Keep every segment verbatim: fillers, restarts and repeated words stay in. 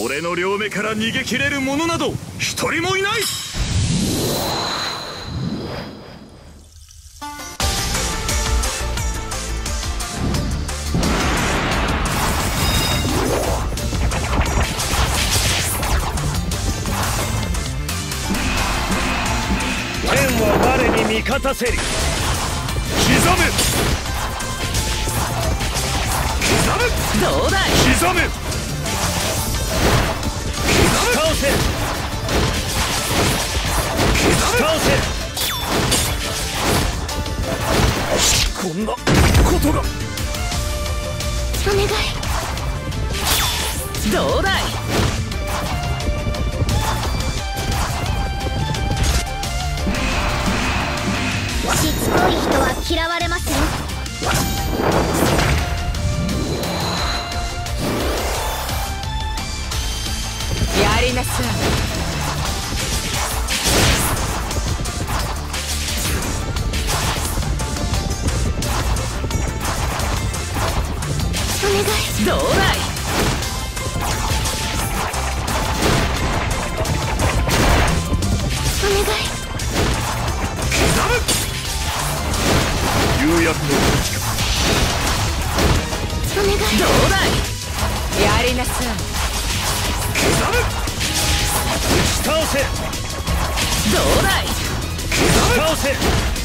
俺の両目から逃げ切れる者など一人もいない。 天は我に味方せり。刻め刻め。 どうだい。 刻め倒せ倒せ。こんなことが。 お願い。 どうだい。 しつこい人は嫌われますよ。 やりなさい。 お願い。 どうだい。 お願い。 刻む。釉薬の時か。 お願い。 どうだい。やりなさい。 刻む。 打ち倒せ。 どうだい。 倒せ。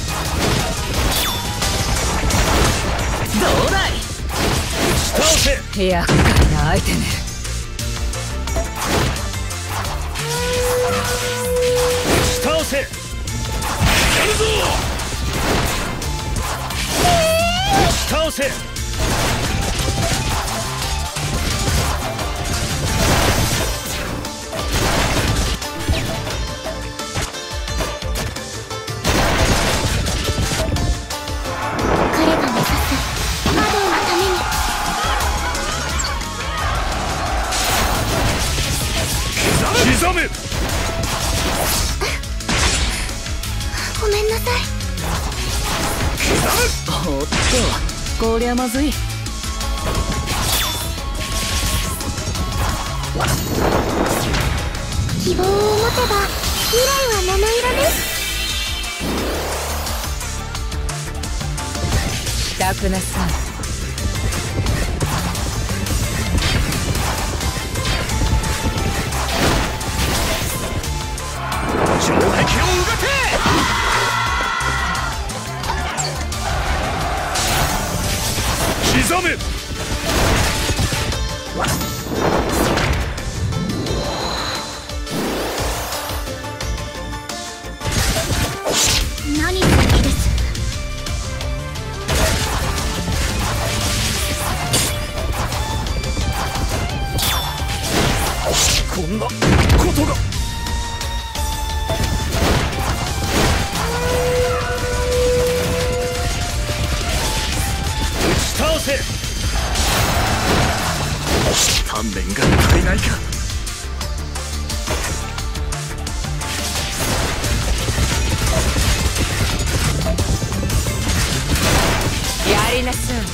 どうだい。 倒せ。 厄介な相手ね。 倒せ。やるぞ。打ち倒せ。 刻め。 ごめんなさい。 おっと、こりゃまずい。 希望を持てば未来は七色です。 したくなさい。 城壁をうがて。刻め。 何する気です。 こんなことが。 倒せ。 鍛錬が足りないか。 やりなさい。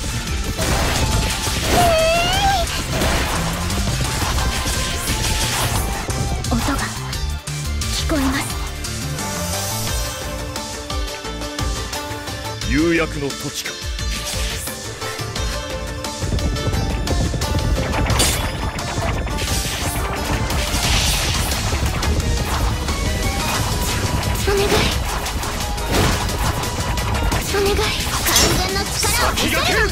音が聞こえます。 釉薬の土地か。 お願い。お願い。完全の力を見せるの。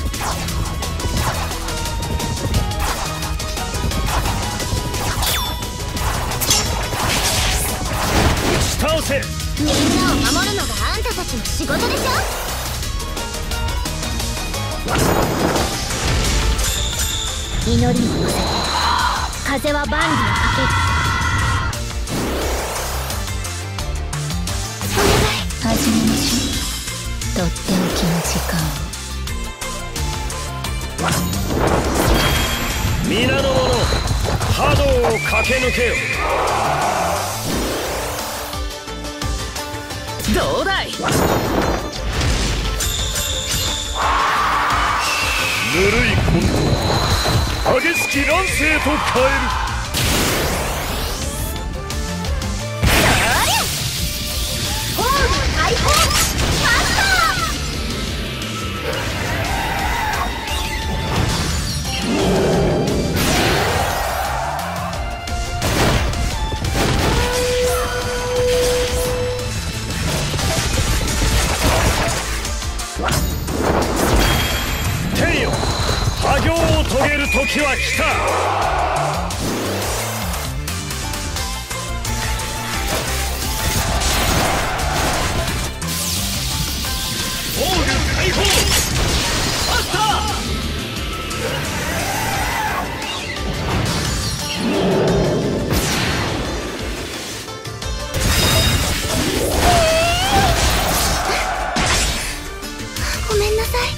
倒せ。 みんなを守るのがあんたたちの仕事でしょ。祈りに乗せて風は万里をかける。お願い。始めましょう。とっておきの時間を。 皆の者、波動を駆け抜けよ。 どうだい。 ぬるいコント激しき乱世と変える。 時は来た。オール解放。マスター。 ごめんなさい。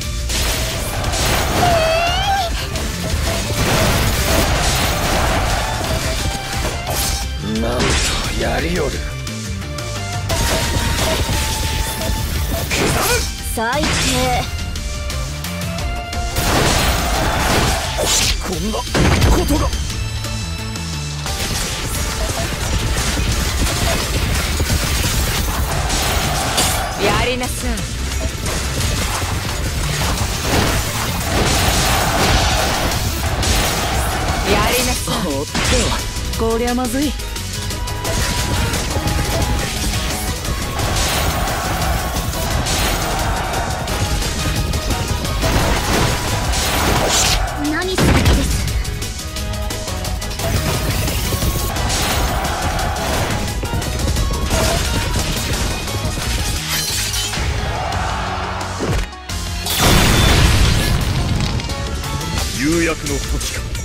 なんとやりよる。 最低。 こんなことが。 やりなさい。やりなさい。おっと、こりゃまずい。 何する気です？ 釉薬の時か。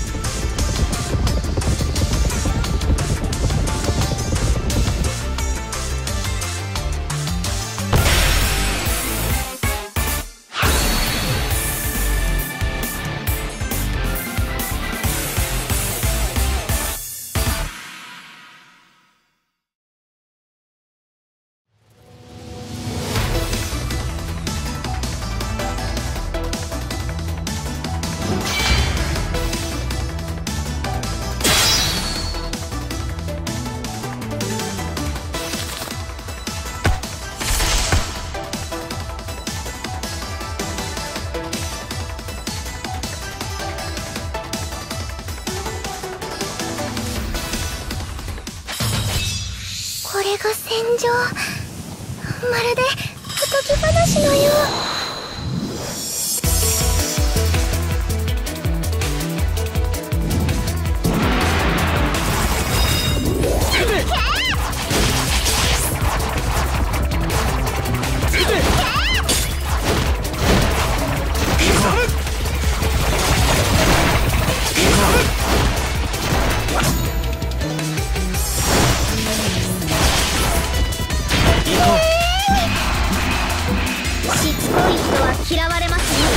これが戦場。まるでおとぎ話のよう。しつこい人は嫌われますよ。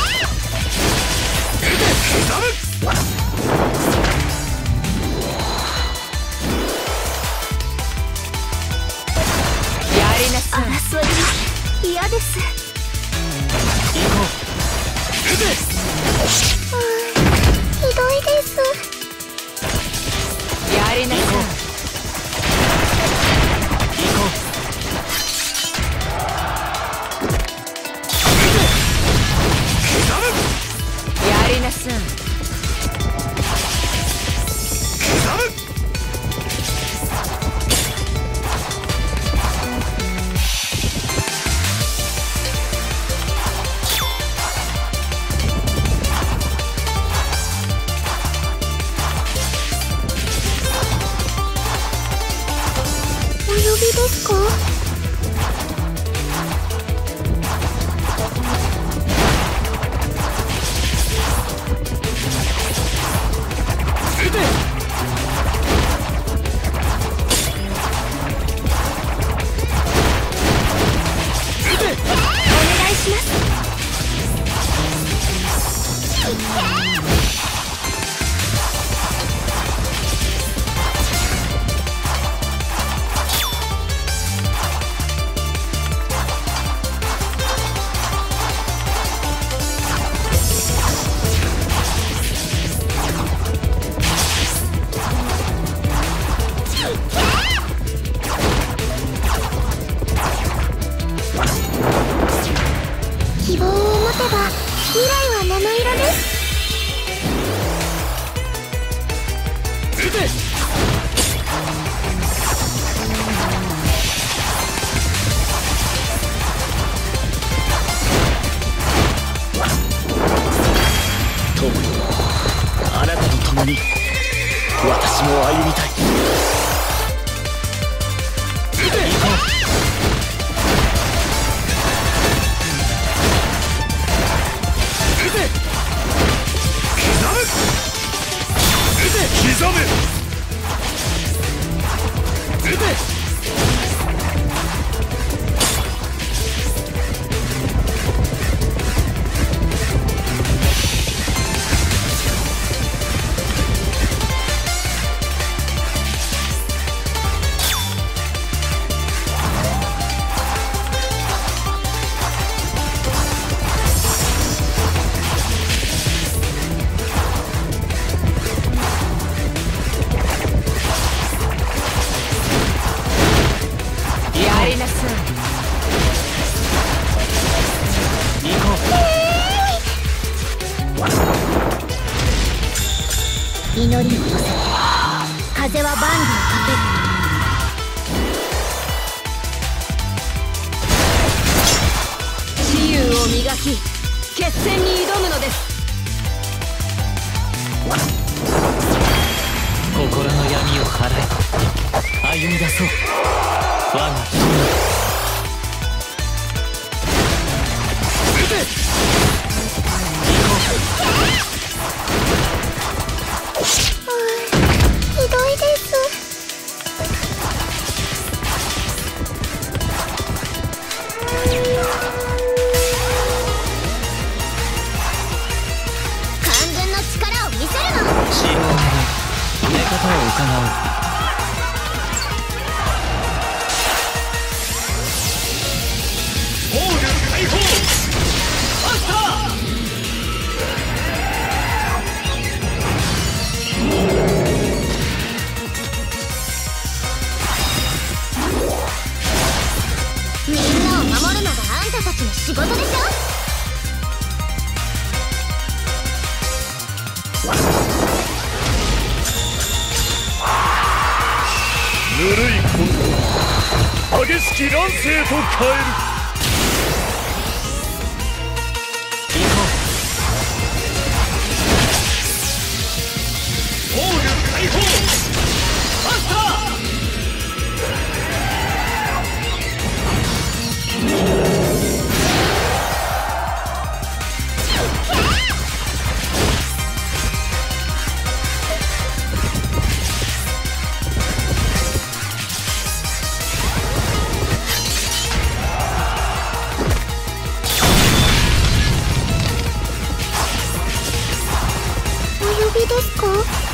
やりなさい。 争いは嫌です。うーん、ひどいです。 やりなさい。やりなさい。 お呼びですか？希望を持てば未来は七色です。 友よ、 歩みたい。行こう。 刻め。 撃て。 やりなさい。 行こ祈りを乗せて風は万里をか自由を磨き決戦に挑むのです。 心の闇を払え。歩み出そう。我が友。撃て。 けひどいです。完全の力を見せるの。 城を狙い出方を伺おう。 オール解放。 マスター。 みんなを守るのがあんたたちの仕事でしょ。 ぬるいこと激しき乱世と変える。 行こう。オール解放。マスター。 お呼びですか。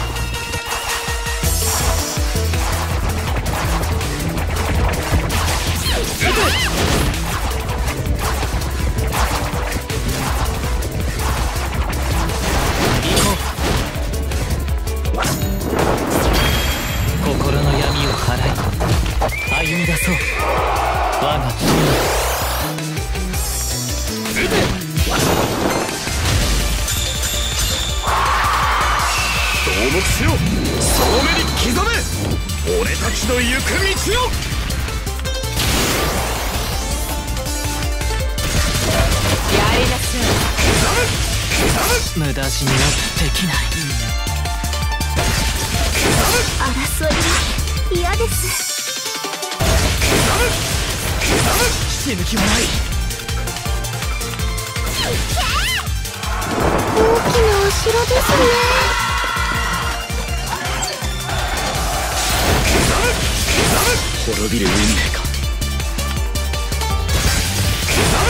心の闇を払い歩み出そう。我が友。撃て。 総目しろ。総目に刻め。俺たちの行く道を。 やりなさい。 無駄死にはできない。 争いは嫌です。 死ぬ気はない。 大きなお城ですね。 滅びる運命か。 刻め。